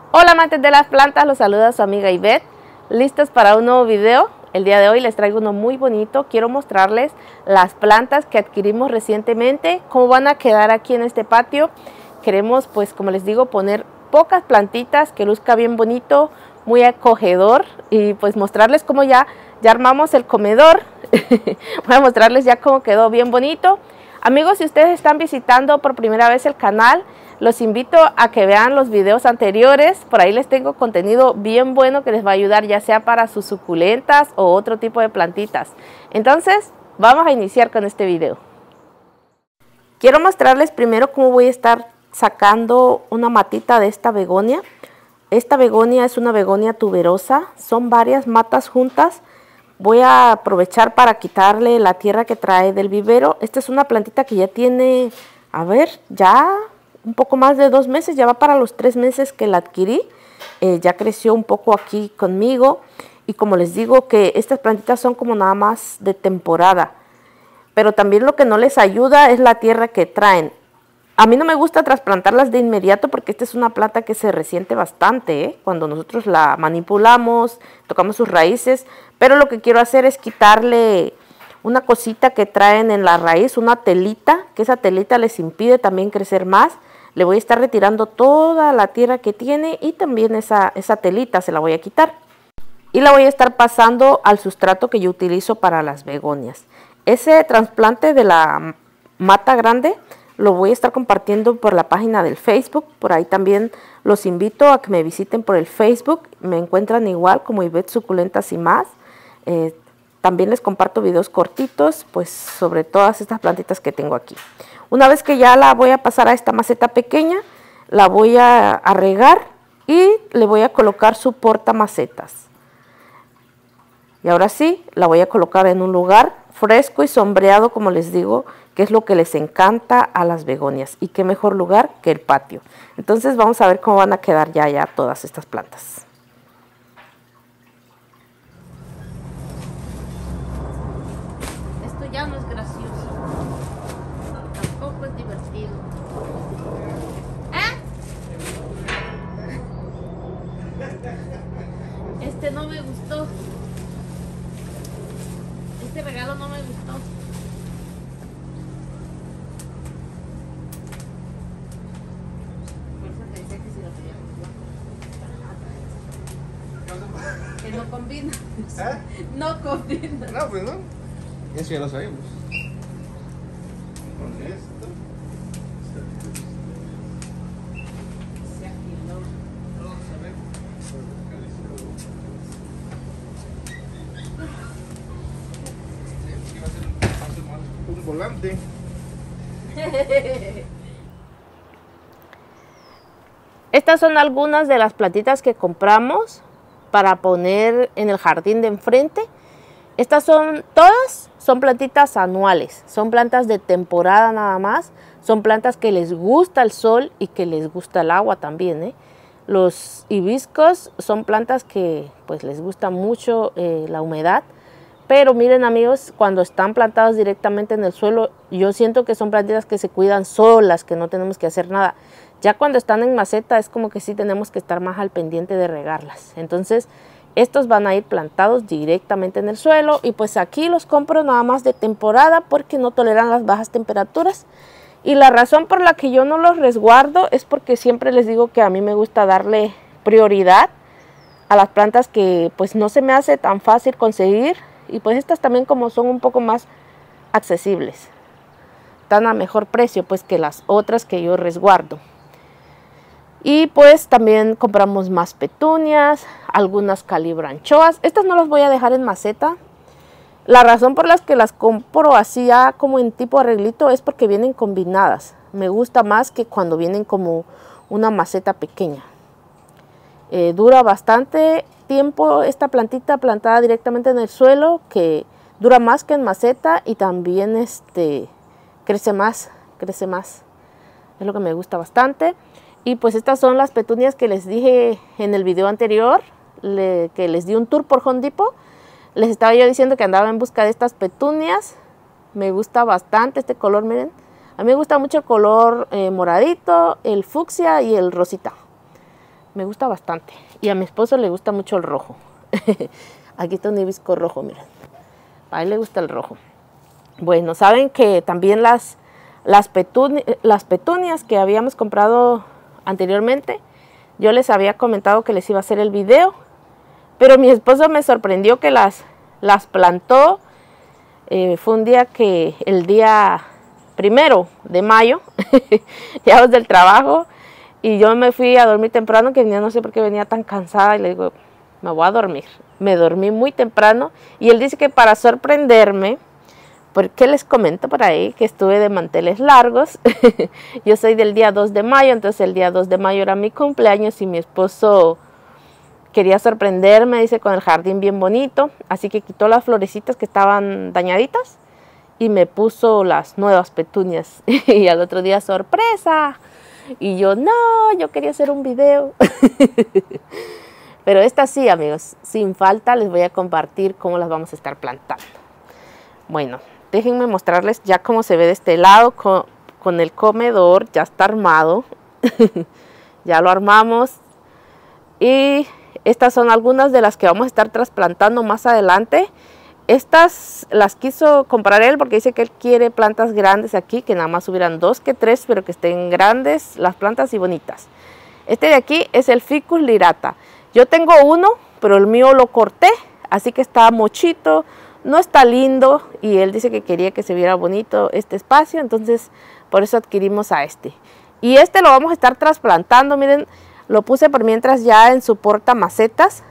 Hola amantes de las plantas, los saluda su amiga Ivette, listos para un nuevo video. El día de hoy les traigo uno muy bonito. Quiero mostrarles las plantas que adquirimos recientemente, cómo van a quedar aquí en este patio. Queremos, pues como les digo, poner pocas plantitas que luzca bien bonito, muy acogedor, y pues mostrarles cómo ya armamos el comedor. Voy a mostrarles ya cómo quedó bien bonito. Amigos, si ustedes están visitando por primera vez el canal, los invito a que vean los videos anteriores. Por ahí les tengo contenido bien bueno que les va a ayudar, ya sea para sus suculentas o otro tipo de plantitas. Entonces, vamos a iniciar con este video. Quiero mostrarles primero cómo voy a estar sacando una matita de esta begonia. Esta begonia es una begonia tuberosa, son varias matas juntas. Voy a aprovechar para quitarle la tierra que trae del vivero. Esta es una plantita que ya tiene, ya un poco más de 2 meses, ya va para los 3 meses que la adquirí. Ya creció un poco aquí conmigo, y como les digo que estas plantitas son como nada más de temporada, pero también lo que no les ayuda es la tierra que traen. A mí no me gusta trasplantarlas de inmediato porque esta es una planta que se resiente bastante, cuando nosotros la manipulamos, tocamos sus raíces, pero lo que quiero hacer es quitarle una cosita que traen en la raíz, una telita, que esa telita les impide también crecer más. Le voy a estar retirando toda la tierra que tiene y también esa telita se la voy a quitar. Y la voy a estar pasando al sustrato que yo utilizo para las begonias. Ese trasplante de la mata grande lo voy a estar compartiendo por la página del Facebook. Por ahí también los invito a que me visiten por el Facebook. Me encuentran igual como Ivette Suculentas y más. También les comparto videos cortitos, pues sobre todas estas plantitas que tengo aquí. Una vez que ya la voy a pasar a esta maceta pequeña, la voy a regar y le voy a colocar su portamacetas. Y ahora sí, la voy a colocar en un lugar fresco y sombreado, como les digo, que es lo que les encanta a las begonias. Y qué mejor lugar que el patio. Entonces vamos a ver cómo van a quedar ya todas estas plantas. Esto ya no es gracioso. Tampoco es divertido. Este no me gustó. Este regalo no me gustó. Por eso te decía que si lo quería. Que no combina. No combina. No, pues no. Eso ya lo sabemos. Con esto. Se agiló. Vamos a ver. Va a ser un volante. Estas son algunas de las plantitas que compramos para poner en el jardín de enfrente. Estas todas son plantitas anuales, son plantas de temporada nada más, son plantas que les gusta el sol y que les gusta el agua también. Los hibiscos son plantas que pues les gusta mucho la humedad, pero miren amigos, cuando están plantados directamente en el suelo, yo siento que son plantitas que se cuidan solas, que no tenemos que hacer nada. Ya cuando están en maceta es como que sí tenemos que estar más al pendiente de regarlas. Entonces estos van a ir plantados directamente en el suelo, y pues aquí los compro nada más de temporada porque no toleran las bajas temperaturas. Y la razón por la que yo no los resguardo es porque siempre les digo que a mí me gusta darle prioridad a las plantas que pues no se me hace tan fácil conseguir, y pues estas también como son un poco más accesibles, están a mejor precio pues que las otras que yo resguardo. Y pues también compramos más petunias, algunas calibranchoas. Estas no las voy a dejar en maceta. La razón por la que las compro así ya como en tipo arreglito es porque vienen combinadas. Me gusta más que cuando vienen como una maceta pequeña. Dura bastante tiempo esta plantita plantada directamente en el suelo, que dura más que en maceta, y también crece más. Es lo que me gusta bastante. Y pues estas son las petunias que les dije en el video anterior, que les di un tour por Home Depot. Les estaba yo diciendo que andaba en busca de estas petunias. Me gusta bastante este color, miren. A mí me gusta mucho el color moradito, el fucsia y el rosita. Me gusta bastante. Y a mi esposo le gusta mucho el rojo. Aquí está un hibisco rojo, miren. A él le gusta el rojo. Bueno, saben que también las petunias que habíamos comprado anteriormente, yo les había comentado que les iba a hacer el video, pero mi esposo me sorprendió que las plantó. Fue un día que el día 1 de mayo, llegamos del trabajo y yo me fui a dormir temprano, que venía, no sé por qué venía tan cansada, y le digo, me voy a dormir. Me dormí muy temprano y él dice que para sorprenderme, porque les comento por ahí que estuve de manteles largos. Yo soy del día 2 de mayo, entonces el día 2 de mayo era mi cumpleaños y mi esposo quería sorprenderme, dice, con el jardín bien bonito. Así que quitó las florecitas que estaban dañaditas y me puso las nuevas petunias. Y al otro día, ¡sorpresa! Y yo, no, yo quería hacer un video. Pero estas sí, amigos, sin falta les voy a compartir cómo las vamos a estar plantando. Bueno, déjenme mostrarles ya cómo se ve de este lado con el comedor. Ya está armado. Ya lo armamos. Y estas son algunas de las que vamos a estar trasplantando más adelante. Estas las quiso comprar él porque dice que él quiere plantas grandes aquí, que nada más hubieran 2 que 3, pero que estén grandes las plantas y bonitas. Este de aquí es el Ficus lyrata. Yo tengo uno, pero el mío lo corté, así que está mochito, no está lindo, y él dice que quería que se viera bonito este espacio, entonces por eso adquirimos a este. Y este lo vamos a estar trasplantando, miren, lo puse por mientras ya en su porta macetas.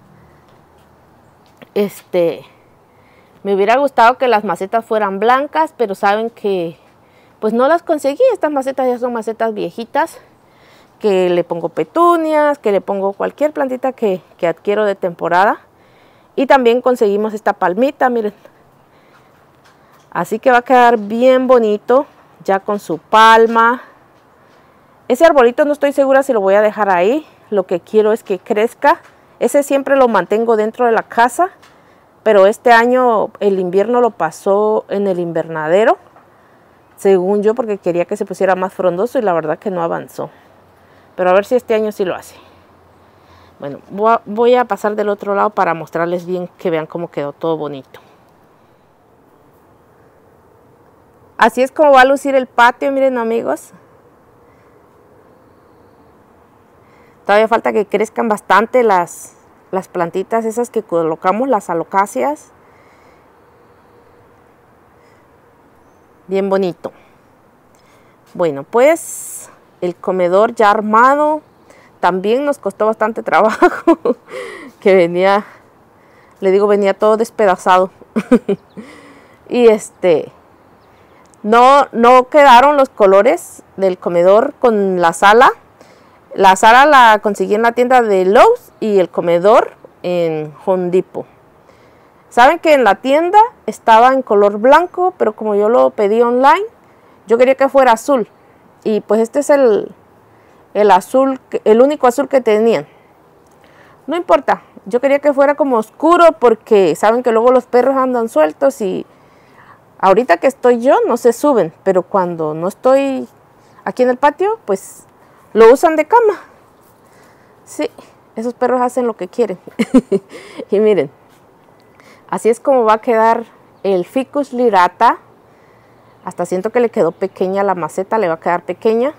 Me hubiera gustado que las macetas fueran blancas, pero saben que pues no las conseguí. Estas macetas ya son macetas viejitas, que le pongo petunias, que le pongo cualquier plantita que adquiero de temporada. Y también conseguimos esta palmita, miren. Así que va a quedar bien bonito, ya con su palma. Ese arbolito no estoy segura si lo voy a dejar ahí. Lo que quiero es que crezca. Ese siempre lo mantengo dentro de la casa, pero este año el invierno lo pasó en el invernadero, según yo, porque quería que se pusiera más frondoso y la verdad que no avanzó. Pero a ver si este año sí lo hace. Bueno, voy a pasar del otro lado para mostrarles bien, que vean cómo quedó todo bonito. Así es como va a lucir el patio, miren, amigos. Todavía falta que crezcan bastante las plantitas esas que colocamos, las alocáceas. Bien bonito. Bueno, pues el comedor ya armado. También nos costó bastante trabajo. Que venía, le digo, venía todo despedazado. Y no quedaron los colores del comedor con la sala. La sala la conseguí en la tienda de Lowe's y el comedor en Home Depot. Saben que en la tienda estaba en color blanco, pero como yo lo pedí online, yo quería que fuera azul. Y pues este es el azul, el único azul que tenían. No importa, yo quería que fuera como oscuro porque saben que luego los perros andan sueltos y ahorita que estoy yo no se suben, pero cuando no estoy aquí en el patio, pues lo usan de cama. Sí, esos perros hacen lo que quieren. Y miren, así es como va a quedar el Ficus lyrata. Hasta siento que le quedó pequeña la maceta, le va a quedar pequeña.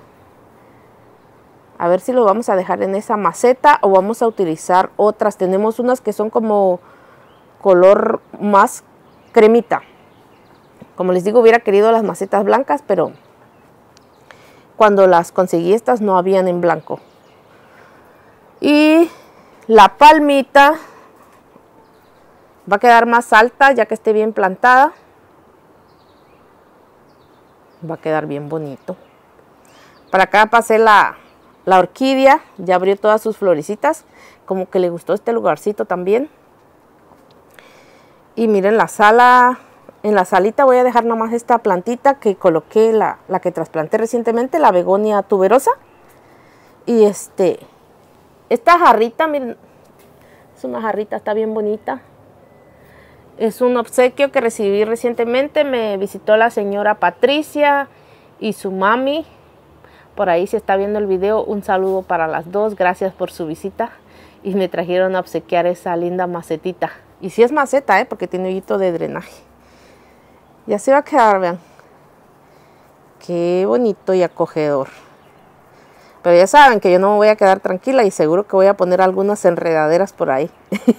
A ver si lo vamos a dejar en esa maceta o vamos a utilizar otras. Tenemos unas que son como color más cremita. Como les digo, hubiera querido las macetas blancas, pero cuando las conseguí estas no habían en blanco. Y la palmita va a quedar más alta ya que esté bien plantada. Va a quedar bien bonito. Para acá pasé la orquídea, ya abrió todas sus florecitas. Como que le gustó este lugarcito también. Y miren la sala. En la salita voy a dejar nomás esta plantita que coloqué, la que trasplanté recientemente, la begonia tuberosa. Y esta jarrita, miren, es una jarrita, está bien bonita. Es un obsequio que recibí recientemente. Me visitó la señora Patricia y su mami Por ahí si está viendo el video, un saludo para las dos. Gracias por su visita. Y me trajeron a obsequiar esa linda macetita. Y sí es maceta, porque tiene hoyito de drenaje. Y así va a quedar, vean. Qué bonito y acogedor. Pero ya saben que yo no me voy a quedar tranquila y seguro que voy a poner algunas enredaderas por ahí.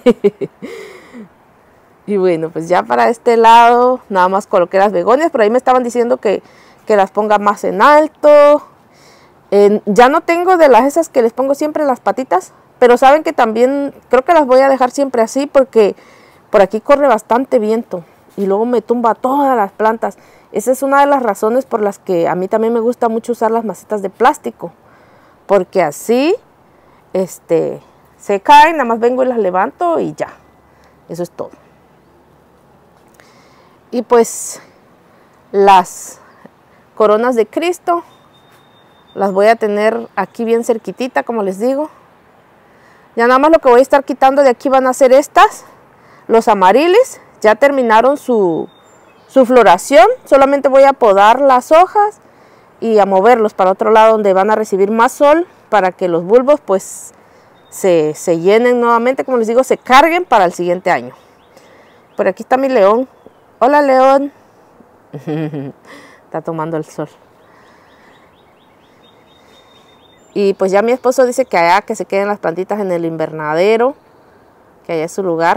Y bueno, pues ya para este lado nada más coloqué las begonias. Por ahí me estaban diciendo que las ponga más en alto. Ya no tengo de las esas que les pongo siempre las patitas. Pero saben que también creo que las voy a dejar siempre así porque por aquí corre bastante viento. Y luego me tumba todas las plantas. Esa es una de las razones por las que a mí también me gusta mucho usar las macetas de plástico. Porque así se caen, nada más vengo y las levanto y ya. Eso es todo. Y pues las coronas de Cristo las voy a tener aquí bien cerquitita, como les digo. Ya nada más lo que voy a estar quitando de aquí van a ser estas. Los amarilis ya terminaron su floración. Solamente voy a podar las hojas y a moverlos para otro lado donde van a recibir más sol para que los bulbos pues se llenen nuevamente, como les digo, se carguen para el siguiente año. Por aquí está mi león. Hola, león. Está tomando el sol. Y pues ya mi esposo dice que allá que se queden las plantitas en el invernadero, que allá es su lugar.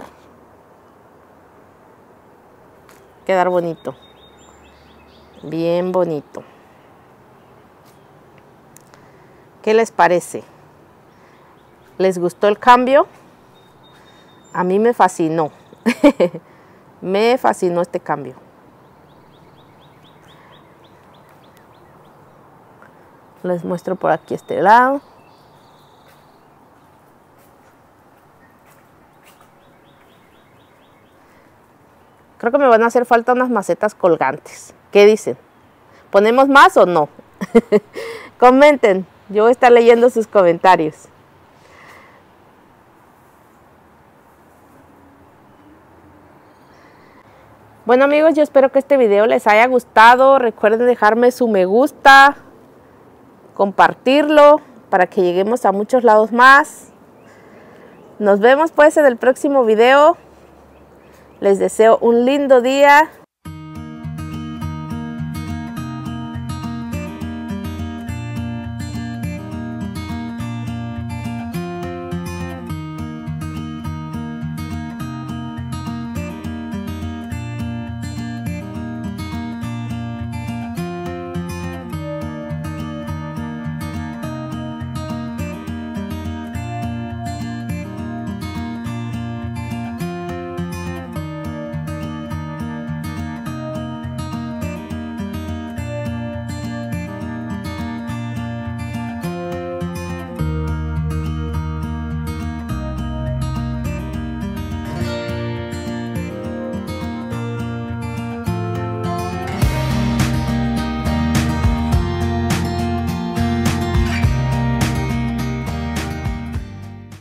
Quedar bonito. Bien bonito. ¿Qué les parece? ¿Les gustó el cambio? A mí me fascinó. Me fascinó este cambio. Les muestro por aquí este lado. Creo que me van a hacer falta unas macetas colgantes. ¿Qué dicen? ¿Ponemos más o no? Comenten. Yo voy a estar leyendo sus comentarios. Bueno amigos, yo espero que este video les haya gustado. Recuerden dejarme su me gusta, compartirlo para que lleguemos a muchos lados más. Nos vemos pues en el próximo video. Les deseo un lindo día